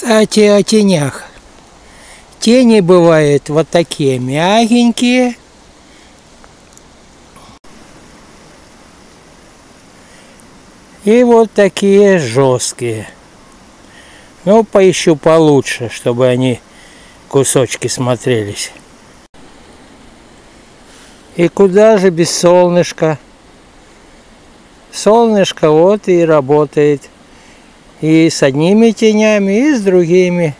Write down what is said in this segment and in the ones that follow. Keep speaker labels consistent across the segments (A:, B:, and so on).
A: Кстати, о тенях. Тени бывают вот такие мягенькие. И вот такие жесткие. Ну, поищу получше, чтобы они кусочки смотрелись. И куда же без солнышка? Солнышко вот и работает. И с одними тенями, и с другими.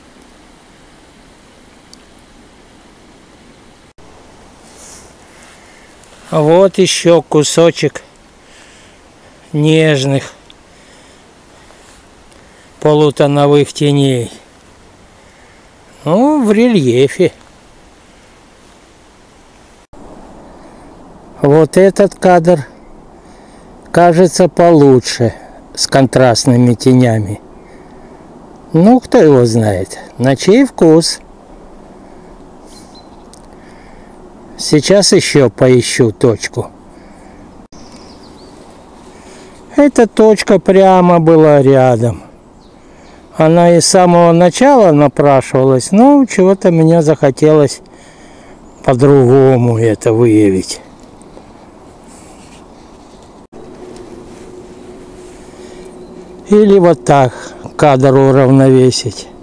A: Вот еще кусочек нежных полутоновых теней. Ну, в рельефе. Вот этот кадр кажется получше, с контрастными тенями. Ну, кто его знает, на чей вкус. Сейчас еще поищу точку. Эта точка прямо была рядом. Она и с самого начала напрашивалась, но чего-то мне захотелось по-другому это выявить. Или вот так кадр уравновесить.